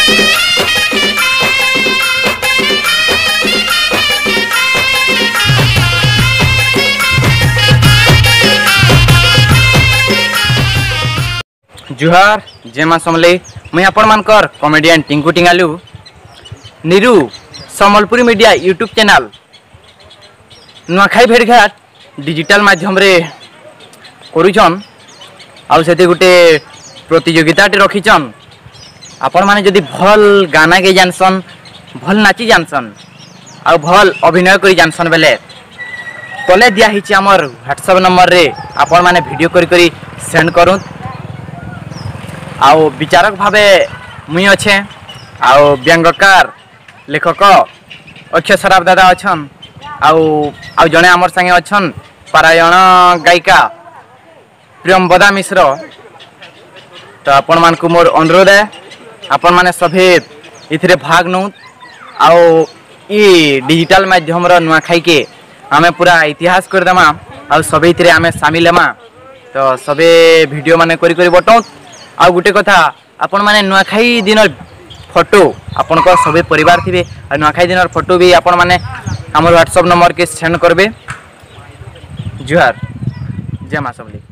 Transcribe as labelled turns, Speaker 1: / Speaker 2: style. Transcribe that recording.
Speaker 1: जुहार जय मां समले मुई आपण मानकर comedian Tinku Tingalu Niru Sambalpuri media YouTube channel Nuakhai भेड़घाट डिजिटल माध्यम रे करूछन आउ सेते गुटे प्रतियोगिता रखीचन। आपण माने जदि भल गाना के जानसन भल नाची जानसन आउ भल अभिनय करी जानसन बेले तले दिया हिची हमर व्हाट्सएप नंबर रे आपण माने वीडियो करी करी सेंड करूँ। आउ विचारक भावे मुई अच्छे आउ व्यंगकार लेखक अक्षय सराफ दादा अच्छन आउ जड़े आमर संगे अच्छन पारायण गायिका प्रियंवदा मिश्र। तो आपण मान को मोर अनुरोध है आपण माने सभी इथिरे भाग नौ आउ ई डिजिटल माध्यम नुआखाई के आमे पूरा इतिहास कर देमा आउ सभी इथिरे आमे शामिल हेमा। तो सभी वीडियो माने करी करी बटौ आ गोटे कथा आपण माने नुआखाई दिन फोटो आपण को सभी परिवार थिबे आ नुआखाई दिन फोटो भी आपण माने हमर व्हाट्सएप नंबर के सेंड करबे। जुहार जय मां समली।